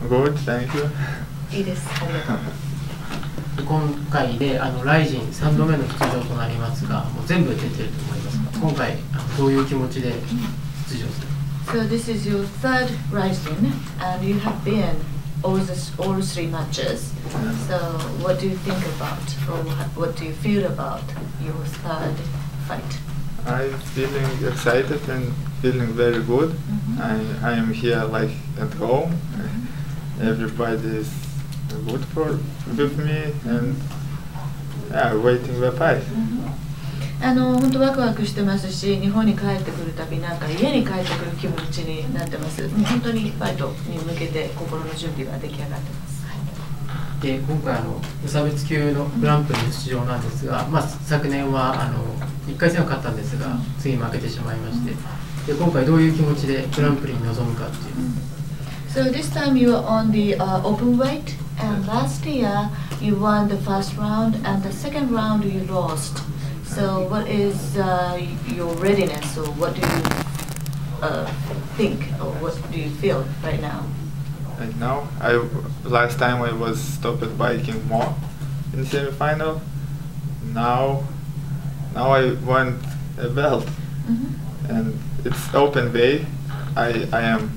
Good, thank you. いいです。ありがとう。 今回でライジン3度目の出場となりますが、もう全部出てると思いますが、今回どういう気持ちで出場する？ So this is your third Rizin, and you have been all three matches. So what do you think about, or what do you feel about your third fight? I'm feeling excited and feeling very good. I am here like at home. Everybody is good with me, and yeah, waiting the fight. 本当ワクワクしてますし、日本に帰ってくるたびなんか家に帰ってくる気持ちになってます。本当にファイトに向けて心の準備が出来上がってます。 で今回無差別級のグランプリの出場なんですが、昨年は1回戦は勝ったんですが、次負けてしまいまして、で今回どういう気持ちでグランプリに臨むかっていう。 So this time you are on the open weight, and last year you won the first round, and the second round you lost. So what is your readiness, or what do you think, or what do you feel right now? Right now, last time I was stopped by King Mo in semi-final. Now I want a belt, and it's open way. I am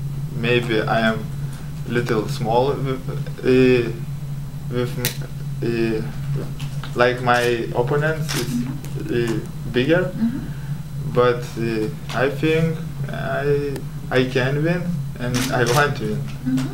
little small with like my opponents is bigger, but I think I can win and I want to win.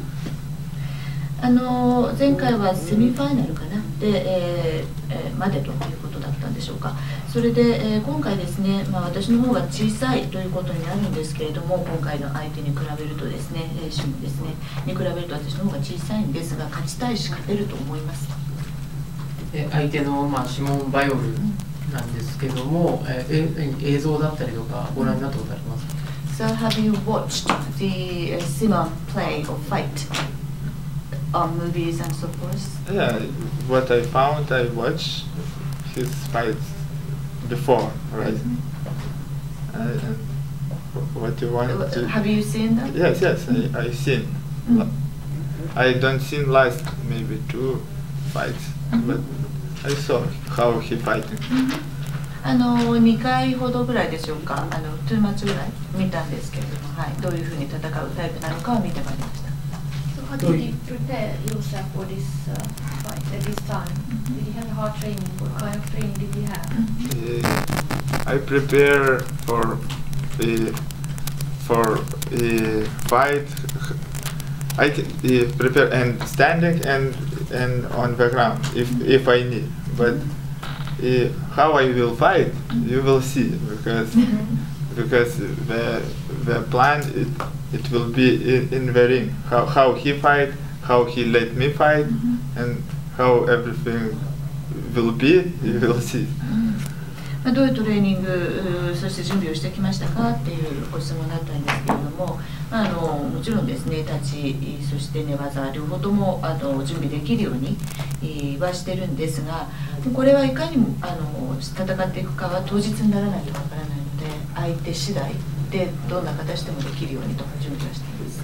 前回はセミファイナルかなで、までということだったんでしょうか。それで、今回ですね、私の方が小さいということになるんですけれども、今回の相手に比べるとですね、シムですねに比べると私の方が小さいんですが、勝ちたいし勝てると思います。 相手の、シモン・バイオルなんですけども、映像だったりとかご覧になったことありますか？ So have you watched the Simon play or fight on movies and so forth? Yeah, what I found, I watched his fights before, right? And what you want to... Have you seen them? Yes, I seen. I don't seen last maybe 2 fights, but I saw how he fighting. 2回ほどぐらいでしょうか、2マッチぐらい見たんですけれども、はい、どういうふうに戦うタイプなのかを見てまいりました。 So how did you prepare yourself for this fight at this time? Did you have hard training? What kind of training did you have? I prepare for fight. I can prepare and standing and on the ground if I need, but how I will fight you will see, because the plan it will be in the ring, how he fight, how he let me fight, and how everything will be, you will see. どういうトレーニング、そして準備をしてきましたかっていうご質問だったんですけれども、もちろんですね、立ち、そして寝技、両方とも準備できるようにはしてるんですが、これはいかにも戦っていくかは当日にならないとわからないので、相手次第でどんな形でもできるようにと準備はしています。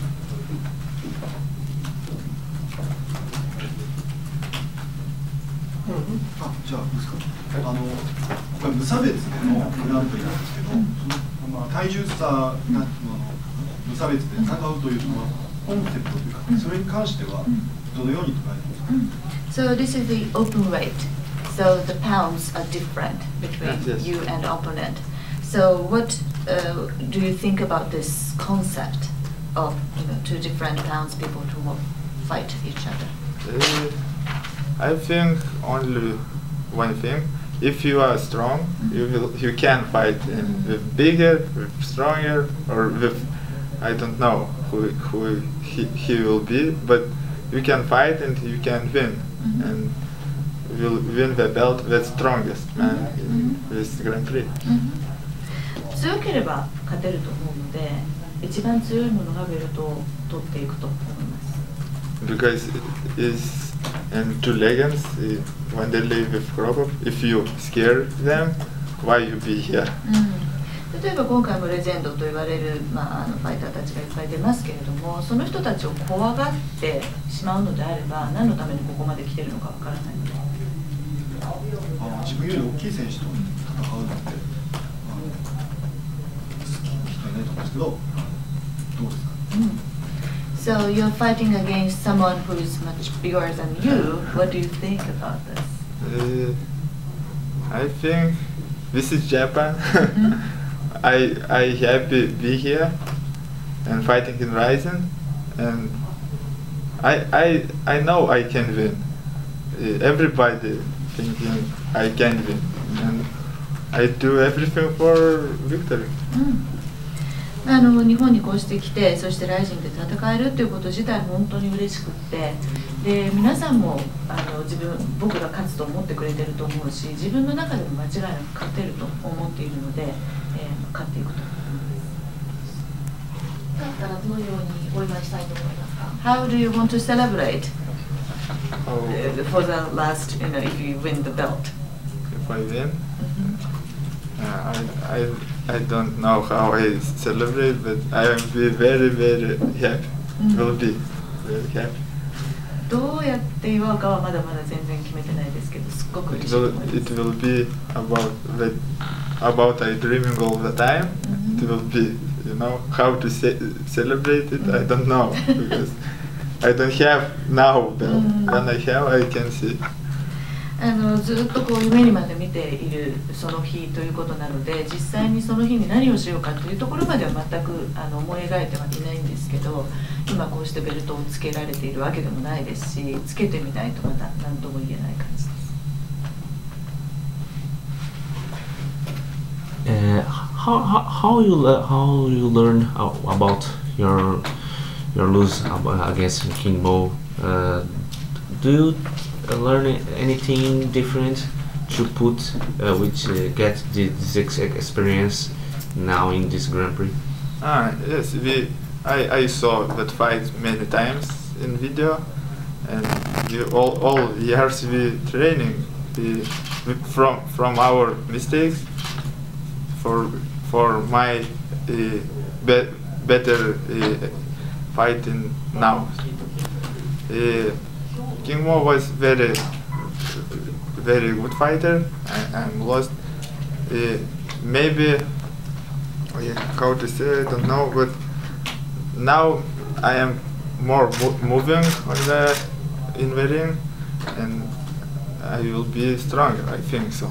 じゃあこれ無差別でのグランプリなんですけど、体重差が無差別で戦うというそのコンセプトというか、それに関してはどのように捉えてますか？ So this is the open weight. So the pounds are different between you and opponent. So what do you think about this concept of 2 different pounds people to fight each other? I think only one thing. If you are strong, you can fight with bigger, with stronger, or with I don't know who he will be, but you can fight and you can win, and will win the belt, the strongest man in this Grand Prix. 強ければ勝てると思うので、一番強いものがベルトを取っていくと思います。 Because it is in 2 legends, when they live with crop, if you scare them, why you be here? 例えば今回もレジェンドと言われる、ファイターたちがいっぱい出ますけれども、その人たちを怖がってしまうのであれば何のためにここまで来てるのかわからないので、 自分より大きい選手と戦うのって好きな人いないと思うんですけど、どうですか？ So you're fighting against someone who is much bigger than you. What do you think about this? I think this is Japan. I happy be here and fighting in Rizin, and I know I can win. Everybody thinking I can win, and I do everything for victory. 日本にこうしてきて、そしてライジンで戦えるということ自体本当に嬉しくって、で皆さんも僕が勝つと思ってくれてると思うし、自分の中でも間違いなく勝てると思っているので、勝っていくと思います。 だったらどのようにお祝いしたいと思いますか？ How do you want to celebrate for the last, if you win the belt? If I win, I don't know how I celebrate, but I will be very, very happy. Will be very happy. どうやって祝うかはまだまだ全然決めてないですけど、すっごく嬉しいと思います。 It will be about I dreaming all the time. It will be, how to celebrate it. I don't know because I don't have now, but when I have, I can see. ずっとこう夢にまで見ているその日ということなので、実際にその日に何をしようかというところまでは全く思い描いてはいないんですけど、今こうしてベルトをつけられているわけでもないですし、つけてみないとまだ何とも言えない感じです。 How you learn about your lose against King Mo? Do you learn anything different to put which get this experience now in this Grand Prix? Yes, I saw that fight many times in video, and all years we training from our mistakes for my better fighting now. King Mo was very good fighter. I'm lost. Maybe how to say, I don't know, but now I am more moving in the ring, and I will be stronger. I think so.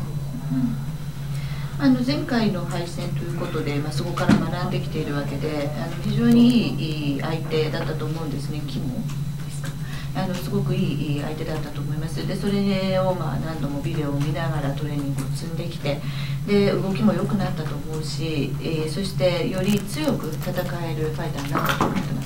前回の敗戦ということで、そこから学んできているわけで、非常にいい相手だったと思うんですね、キモですか。すごくいい相手だったと思います。で、それを何度もビデオを見ながらトレーニングを積んできて、で動きも良くなったと思うし、そしてより強く戦えるファイターになったと思ってます。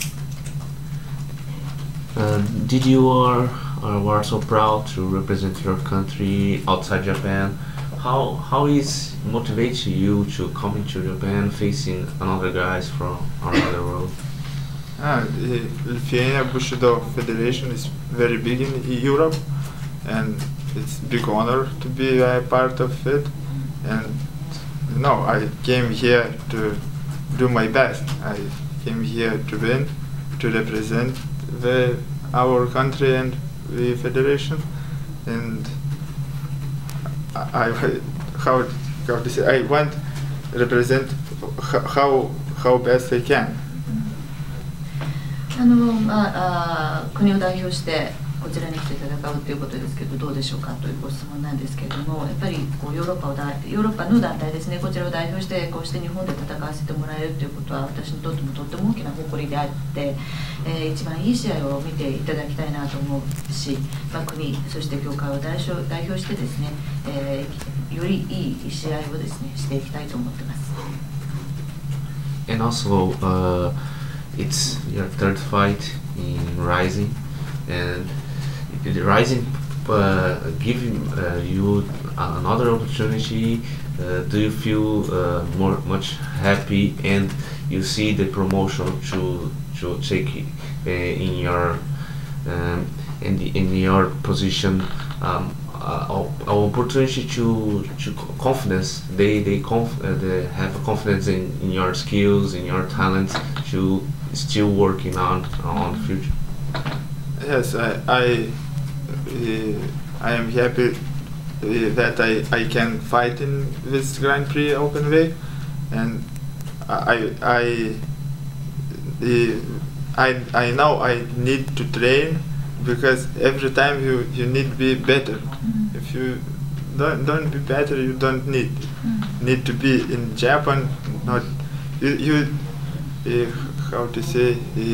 Did you were so proud to represent your country outside Japan? How is motivate you to come into Japan facing another guys from around the world? The Lithuania Bushido Federation is very big in Europe, and it's a big honor to be a part of it. And I came here to do my best. I came here to win, to represent our country and the federation. And I want to represent how best I can. 国を代表してこちらに来て戦うということですけど、どうでしょうかというご質問なんですけれども、やっぱりヨーロッパの団体ですね、こちらを代表してこうして日本で戦わせてもらえるということは私にとってもとっても大きな誇りであって、一番いい試合を見ていただきたいなと思うし、国そして協会を代表してですね、よりいい試合をですねしていきたいと思ってます。 And also, it's your third fight in Rizin, and the Rizin giving you another opportunity. Do you feel much happy, and you see the promotion to take in your position opportunity to confidence. They have confidence in your skills, in your talents, to still working on the future. Yes, I am happy that I can fight in this Grand Prix open weight, and I know I need to train, because every time you need to be better. If you don't be better, you don't need to be in Japan. Not you how to say,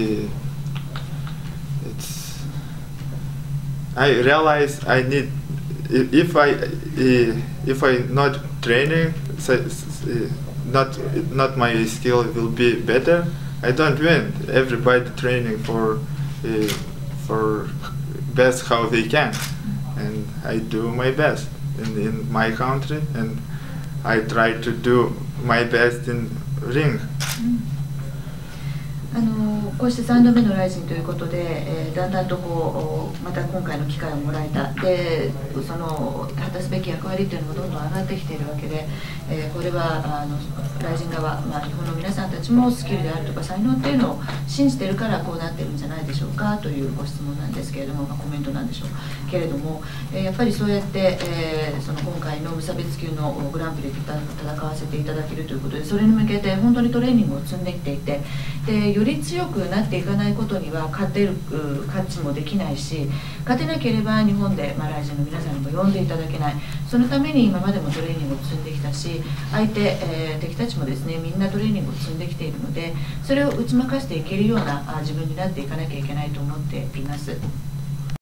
it's, I realize I need, if I not training, not my skill will be better, I don't win. Everybody training for best how they can, and I do my best in my country, and I try to do my best in ring. こうして3度目のライジンということで、だんだんとまた今回の機会をもらえた。で、その果たすべき役割というのもどんどん上がってきているわけで、これはライジン側、日本の皆さんたちもスキルであるとか才能っていうのを信じているからこうなってるんじゃないでしょうかというご質問なんですけれども、コメントなんでしょうけれども、やっぱりそうやって、その今回の無差別級のグランプリで戦わせていただけるということで、それに向けて本当にトレーニングを積んできていて、でより強くなっていかないことには勝ちもできないし、勝てなければ日本でライジンの皆さんにも呼んでいただけない。そのために今までもトレーニングを積んできたし、敵たちもですね、みんなトレーニングを積んできているので、それを打ち負かしていけるような自分になっていかなきゃいけないと思っています。